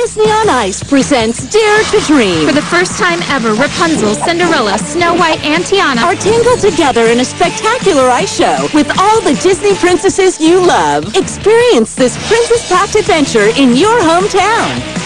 Disney on Ice presents Dare to Dream. For the first time ever, Rapunzel, Cinderella, Snow White, and Tiana are tangled together in a spectacular ice show with all the Disney princesses you love. Experience this princess-packed adventure in your hometown.